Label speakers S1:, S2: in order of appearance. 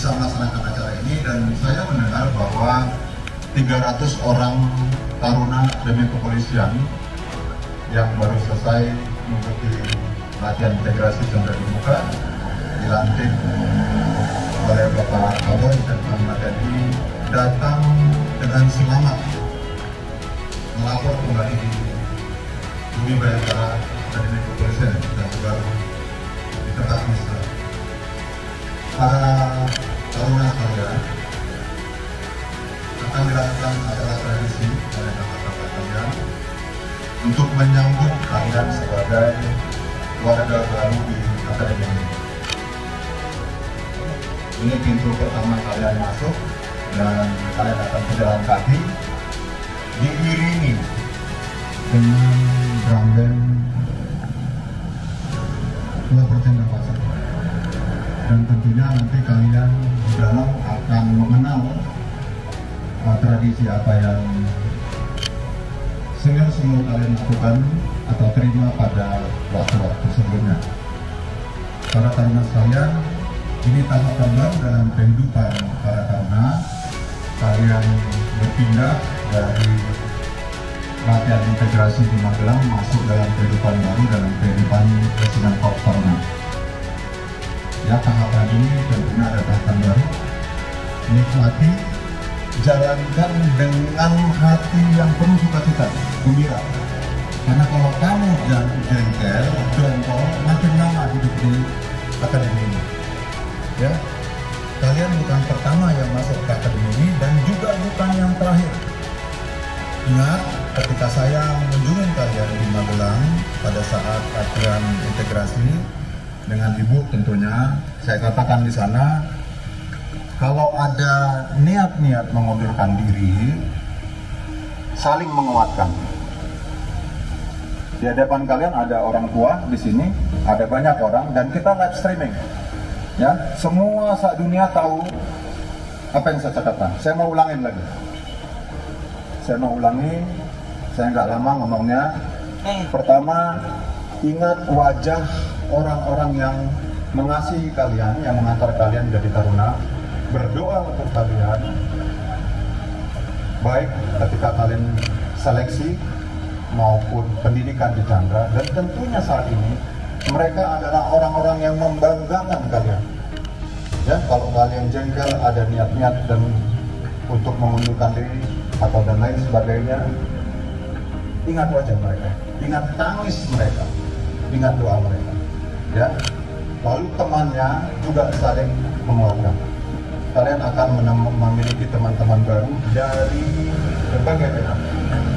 S1: bisa melaksanakan acara ini, dan saya mendengar bahwa 300 orang taruna demi kepolisian yang baru selesai mengikuti latihan integrasi tembak dibuka dilantik oleh Bapak Kapolri dan Panglima TNI datang dengan selamat melapor kembali di Bumi Bayangkara Akademi Kepolisian dan baru di tempat misal. Para taruna sekalian, akan dilakukan acara tradisi oleh kakak-kakak kalian untuk menyambut kalian sebagai warga baru di akademi ini. Ini pintu pertama kalian masuk dan kalian akan berjalan kaki diiringi dengan drum band 2% pasang. Dan tentunya nanti kalian di dalam akan mengenal tradisi apa yang senior kalian lakukan atau terima pada waktu-waktu sebelumnya. Para taruna sekalian, ini tahapan baru dalam kehidupan para taruna. Kalian berpindah dari latihan integrasi di Magelang masuk dalam kehidupan baru, dalam kehidupan Resimen Korps Taruna. Ya, tahapan ini tentunya ada tahapan baru. Nikmati, jalankan dengan hati yang penuh sukacita, gembira. Karena kalau kamu jengkel, dongkol, makin lama hidup di akademi ini. Ya, kalian bukan pertama yang masuk ke akademi ini dan juga bukan yang terakhir. Ingat, ketika saya mengunjungi kalian di Magelang pada saat latihan integrasi dengan ibu tentunya, saya katakan di sana, kalau ada niat-niat mengundurkan diri, saling menguatkan. Di hadapan kalian ada orang tua di sini, ada banyak orang, dan kita live streaming. Ya, semua dunia tahu apa yang saya katakan. Saya mau ulangin lagi. Saya nggak lama ngomongnya. Pertama, ingat wajah orang-orang yang mengasihi kalian, yang mengantar kalian menjadi taruna, berdoa untuk kalian, baik ketika kalian seleksi maupun pendidikan di Chandra, dan tentunya saat ini mereka adalah orang-orang yang membanggakan kalian. Ya, kalau kalian jengkel, ada niat-niat dan untuk mengundurkan diri atau dan lain sebagainya, ingat wajah mereka, ingat tangis mereka, ingat doa mereka. Ya, lalu temannya juga saling menguatkan. Kalian akan memiliki teman-teman baru dari berbagai bidang.